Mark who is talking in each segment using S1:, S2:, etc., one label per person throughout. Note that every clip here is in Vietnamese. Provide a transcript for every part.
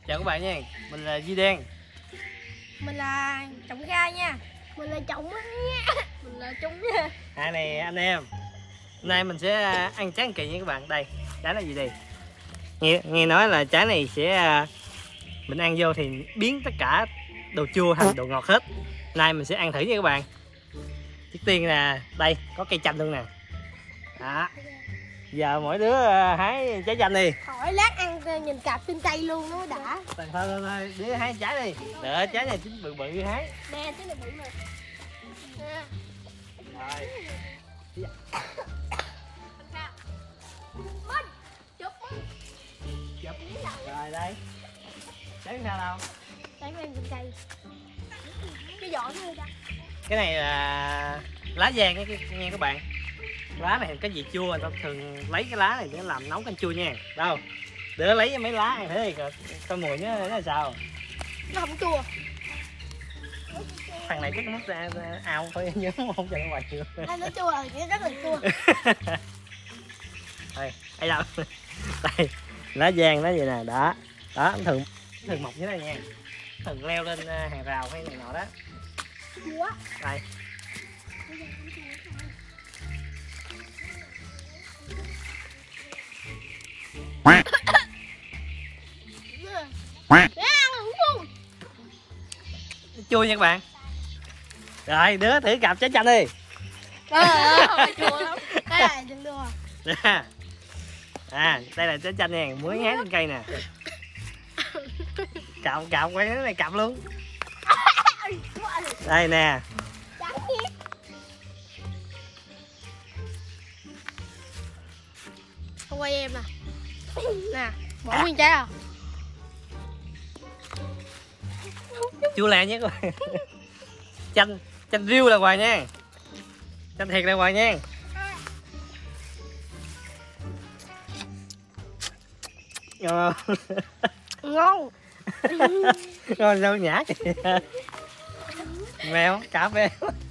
S1: Chào các bạn nha, mình là Duy Đen.
S2: Mình là Trọng Kha nha. Mình là Trọng nha. Mình là Trung nha.
S1: Hai này anh em. Hôm nay mình sẽ ăn trái kỳ nha các bạn. Đây, trái là gì đây? Nghe nói là trái này sẽ mình ăn vô thì biến tất cả đồ chua thành đồ ngọt hết. Nay mình sẽ ăn thử nha các bạn. Trước tiên là đây, có cây chanh luôn nè. Đó. Giờ mỗi đứa hái trái chanh đi.
S2: Hỏi lát ăn nhìn cặp trên cây luôn nó đã.
S1: Thôi, đứa hái trái đi. Đợi trái này chính bự bự hái.
S2: Nè, trái này bự nè.
S1: Rồi. Chụp. Rồi đây. Trái sao đâu?
S2: Trái ăn trên cây. Cái vỏ nó đây.
S1: Cái này là lá giang nha các bạn. Lá này có vị chua, người ta thường lấy cái lá này để làm nấu canh chua nha. Đâu? Đứa lấy mấy lá ăn thử đi coi mùi nó là sao.
S2: Nó không chua.
S1: Thằng này chắc mất ra ao thôi nhớ không cho nó ngoài chưa.
S2: Nó chua rồi, nó rất là chua.
S1: Đây, đây đâu? Đây, lá giang nó vậy nè, đó. Đó, thường mọc như thế này nha. Thường leo lên hàng rào hay này nọ đó. Đây. Chua nha các bạn. Rồi, đứa thử cặp trái chanh đi.
S2: Chua lắm. Đây là đừng đùa.
S1: Đây là trái chanh nha, mới hái trên cây nè. Cặp quay cái này cặp luôn. Đây nè.
S2: Không quay em nè. Nè, bỏ nguyên trái à.
S1: Chua lẹ nhé các bạn. Chanh riêu là hoài nha. Chanh thiệt là hoài nha.
S2: Ngon.
S1: Ngon đâu nhã kìa. Mèo cạp em.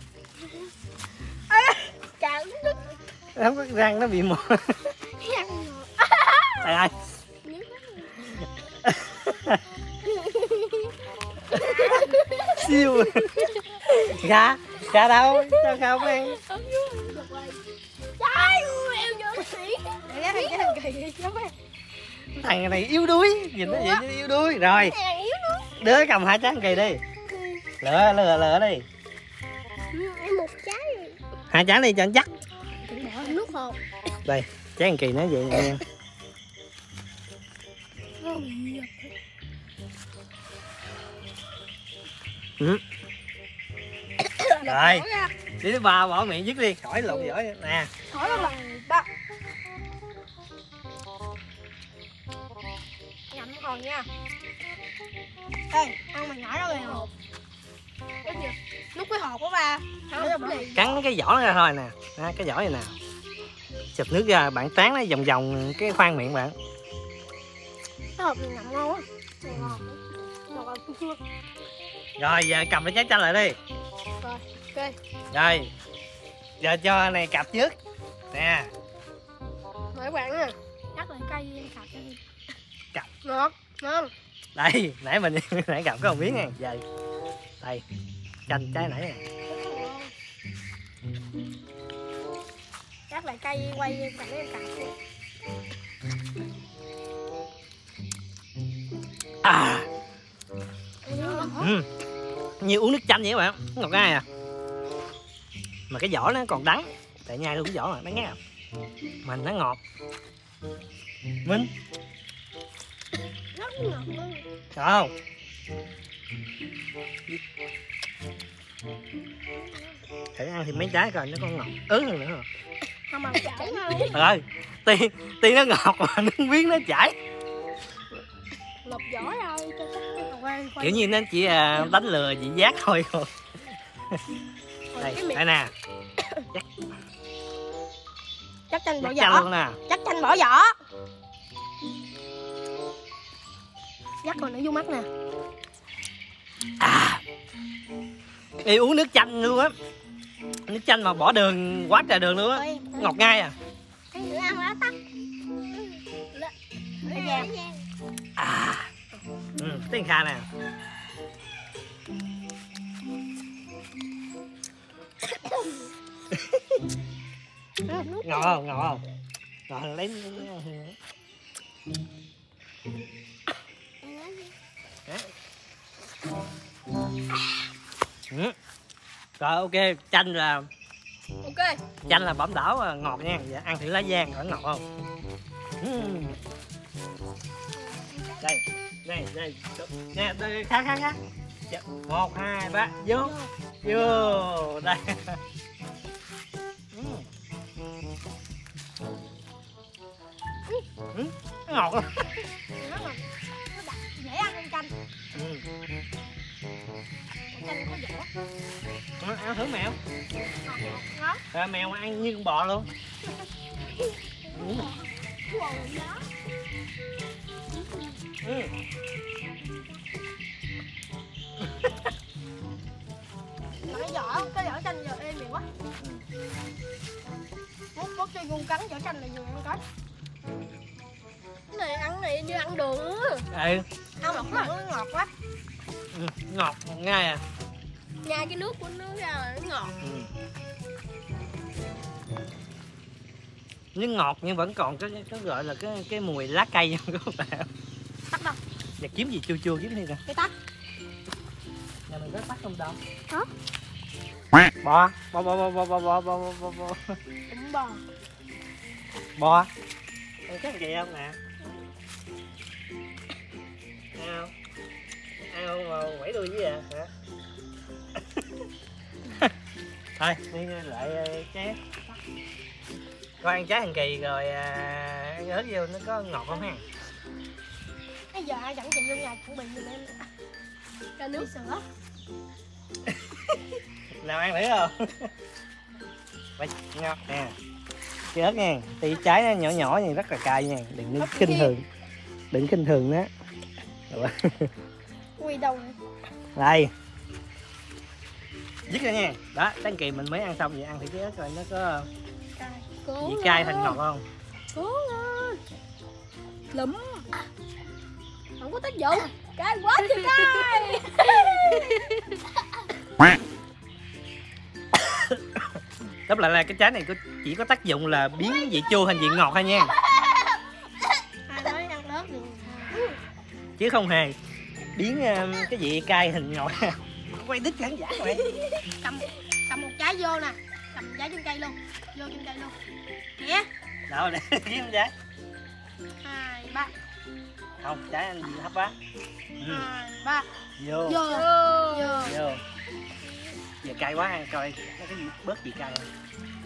S1: Không có răng nó bị mòn. Trời ơi. Siêu. Gà đâu? Sao không ăn?
S2: Trời ơi, em vô sĩ. Cái thằng kỳ lắm em.
S1: Thằng này yếu đuối, nhìn nó vậy chứ yếu đuối. Rồi. Đứa cầm hai trái kỳ đi. Lựa đi.
S2: Em một trái rồi.
S1: Hai trái đi cho anh chắc.
S2: Bỏ nước hột.
S1: Đây, trái kỳ nó vậy nè em. Rồi, đi thứ ba bỏ miệng dứt đi, khỏi lộn giỏi nè.
S2: Khỏi nó bằng ba. Nhậm còn nha. Ê, ăn mà nhỏ đó rồi hột. Nút cái hột của ba.
S1: Cắn cái vỏ nó ra thôi nè, cái vỏ này nè. Chụp nước ra, bạn tán nó vòng vòng cái khoang miệng bạn.
S2: Cái hộp này ngậm ngon quá. Ngọt chua.
S1: Rồi giờ cầm cái trái chanh lại đi.
S2: Rồi, ok.
S1: Rồi. Giờ cho này cặp trước. Nè.
S2: Mời các bạn nha. Cắt lại cây em cặp cho đi.
S1: Cặp.
S2: Ngọt, ngon.
S1: Đây, nãy mình nãy cầm có một miếng nè, giờ. Đây. Chanh trái nãy nè.
S2: Cắt lại cây quay em cặp em cặp.
S1: Như uống nước chanh vậy các bạn, ngọt ngay à. Mà cái vỏ nó còn đắng, tại nhai luôn cái vỏ mà đắng ngắt. Mình nó ngọt. Minh.
S2: Rất ngọt luôn.
S1: Không. Thử ăn thì mấy trái coi nó còn ngọt ớn hơn nữa.
S2: Không mà chảy thôi.
S1: Rồi, tiên nó ngọt mà nước miếng nó chảy.
S2: Lột vỏ rồi cho quay.
S1: Kiểu như nó chỉ đánh lừa vị giác thôi. Đây nè.
S2: Chắc chanh bỏ vỏ
S1: luôn nè.
S2: Chắc chanh bỏ vỏ. Dắt còn nó vô mắt nè.
S1: Đi uống nước chanh luôn á. Nước chanh mà bỏ đường quá trời đường luôn á. Ngọt ngay à.
S2: Ăn nữa ăn lá tắc.
S1: Tiếng Kha nè. Ngọt không? Ngọt không? Ngọt lấy rồi ok, chanh là
S2: Ok.
S1: Chanh là bẩm đảo ngọt nha. Dạ, ăn thử lá giang có ngọt không? Đây, đây nè, đây khá. 1, 2, 3, vô đây. Ngọt không?
S2: Nó ngọt. Nó đặc, dễ ăn hơn chanh. Chanh có vỏ.
S1: Ăn thử mèo.
S2: Ngọt.
S1: Mèo mà ăn như con bò luôn.
S2: Cái vỏ chanh giờ êm miệng quá. Mốt cho ngu cắn vỏ chanh này vừa ăn cái. Cái này ăn này như ăn đường á. Ăn ngọt quá. Ngọt quá.
S1: Ngọt ngay à.
S2: Nhai cái nước của nó ra là nó ngọt.
S1: Nhưng ngọt nhưng vẫn còn cái gọi là cái mùi lá cây nha các bạn.
S2: Tắt đâu?
S1: Và kiếm gì chua chua kiếm đi nè.
S2: Cái tắt.
S1: Nhà mình có tắt không đâu?
S2: Có.
S1: Bò.
S2: Cũng bò.
S1: Bò. Ăn cái gì không nè? Ao. Ao mà quẩy đuôi với à hả? Thôi đi lại trái. Coi ăn trái hàng kỳ rồi ăn ớt vô nó có ngọt không ha?
S2: Bây giờ ai dẫn chị vô nhà chuẩn bị giùm em cho nước sữa.
S1: Nào ăn thử không? Vậy ngọt nè. Cái ớt nha, thì trái nó nhỏ nhỏ này rất là cay nha, đừng khinh thường. Đừng khinh thường đó.
S2: Ui đâu.
S1: Đây. Dứt ra nha. Đó, Tán Kỳ mình mới ăn xong vậy, ăn thử cái ớt rồi nó có vị cay thành ngọt không?
S2: Cố lên. Lụm. Không có tác dụng. Cay quá thì cay.
S1: Tóm lại là cái trái này chỉ có tác dụng là biến vị chua thành vị ngọt thôi nha.
S2: Ai nói ăn ớt được.
S1: Chứ không hề biến cái vị cay thành ngọt. Quay đít khán giả rồi.
S2: Cầm một trái vô nè. Cầm trái trên cây luôn. Vô trên cây luôn. Nè.
S1: Đâu để kiếm trái.
S2: 2, 3.
S1: Không, trái anh hấp quá.
S2: 2, 3.
S1: Vô.
S2: Vô.
S1: Giờ cay quá ăn coi nó cái gì bớt vị cay không.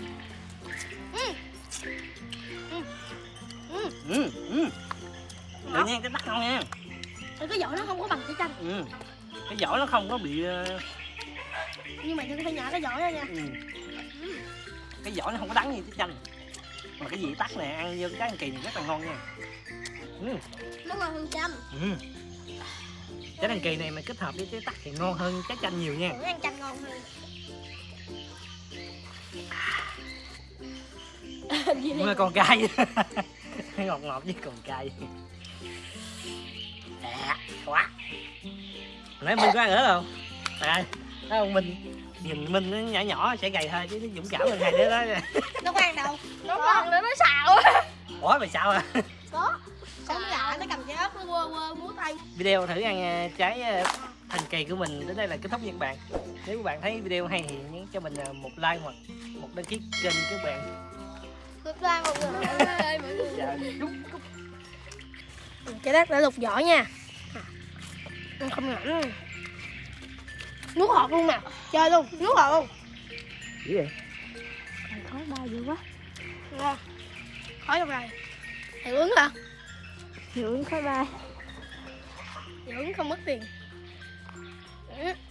S1: Tự nhiên cái tắt không nha.
S2: Cái vỏ nó không có bằng cái chanh.
S1: Cái vỏ nó không có bị
S2: nhưng mà đừng phải nhả cái vỏ ra nha.
S1: Cái vỏ nó không có đắng như cái chanh. Mà cái vị tắt này ăn vô cái ăn kỳ này rất là ngon nha.
S2: Nó ngon hơn chanh.
S1: Trái đăng kỳ này mà kết hợp với trái tắc thì ngon hơn trái chanh nhiều nha.
S2: Ăn chanh ngon hơn.
S1: Nhưng mà còn cay. Ngọt ngọt với còn cay. Quá. Nãy Minh có ăn ớt không? Đây, thấy không Minh? Nhìn Minh nó nhỏ nhỏ sẽ gầy thôi chứ nó dũng cảm hơn hai đứa đó.
S2: Nó có ăn đâu. Nó có ăn để nó xào.
S1: Ủa mày sao à?
S2: Có lạ nó cầm trái ớt nó quơ múa tay.
S1: Video thử ăn trái thành kỳ của mình đến đây là kết thúc nha các bạn. Nếu các bạn thấy video hay thì nhấn cho mình một like hoặc một đăng ký kênh các bạn.
S2: Subscribe mọi người. Trái đất đã lục vỏ nha. Ăn không ngậm. Nuốt hột luôn nè. Chơi luôn, nuốt hột luôn.
S1: Gì vậy?
S2: Khói bay dữ quá. Ngon. Khói trong này. Hiệu ứng hả? Hiệu ứng khói bay. Hiệu ứng không mất tiền.